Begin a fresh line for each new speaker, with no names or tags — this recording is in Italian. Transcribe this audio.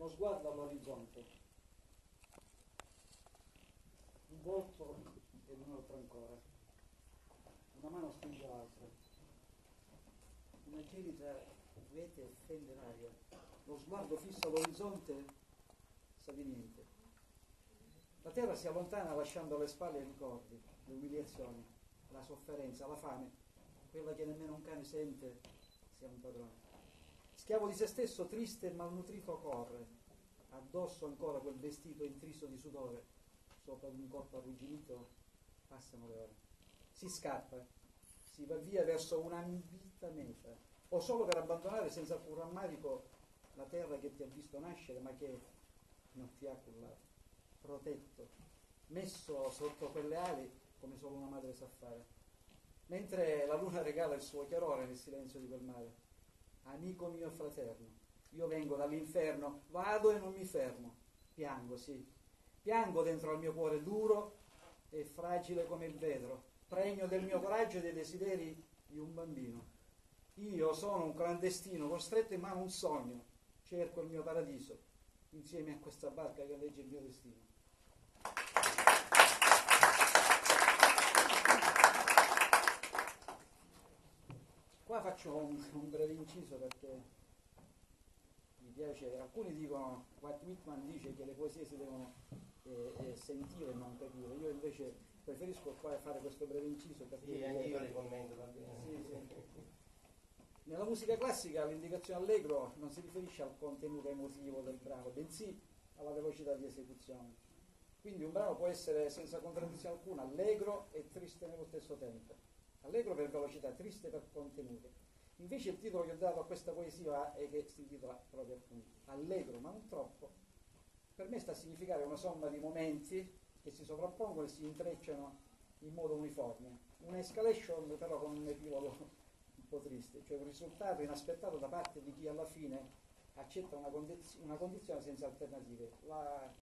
uno sguardo all'orizzonte, un volto ed un altro ancora, una mano stringe l'altra, una gelida rete fende l'aria, lo sguardo fisso all'orizzonte sa di niente. La terra si allontana lasciando alle spalle i ricordi, le umiliazioni, la sofferenza, la fame, quella che nemmeno un cane sente sia un padrone. Schiavo di se stesso, triste e malnutrito corre, addosso ancora quel vestito intriso di sudore, sopra di un corpo arrugginito passano le ore. Si scappa, si va via verso un'ambita meta, o solo per abbandonare senza alcun rammarico la terra che ti ha visto nascere ma che non ti ha cullato, protetto, messo sotto quelle ali come solo una madre sa fare. Mentre la luna regala il suo chiarore nel silenzio di quel mare. Amico mio fraterno, io vengo dall'inferno, vado e non mi fermo. Piango, sì, piango dentro al mio cuore duro e fragile come il vetro, pregno del mio coraggio e dei desideri di un bambino. Io sono un clandestino, costretto in mano un sogno, cerco il mio paradiso, insieme a questa barca che legge il mio destino. Qua faccio un breve inciso perché mi piace, alcuni dicono, Walt Whitman dice che le poesie si devono sentire e non capire, io invece preferisco qua fare questo breve inciso perché...
Sì, anche io le commento también.
Sì. Nella musica classica l'indicazione allegro non si riferisce al contenuto emotivo del brano, bensì alla velocità di esecuzione. Quindi un brano può essere senza contraddizione alcuna allegro e triste nello stesso tempo. Allegro per velocità, triste per contenuto. Invece il titolo che ho dato a questa poesia è che si intitola proprio appunto allegro, ma non troppo. Per me sta a significare una somma di momenti che si sovrappongono e si intrecciano in modo uniforme. Una escalation però con un epilogo un po' triste, cioè un risultato inaspettato da parte di chi alla fine accetta una condizione senza alternative. La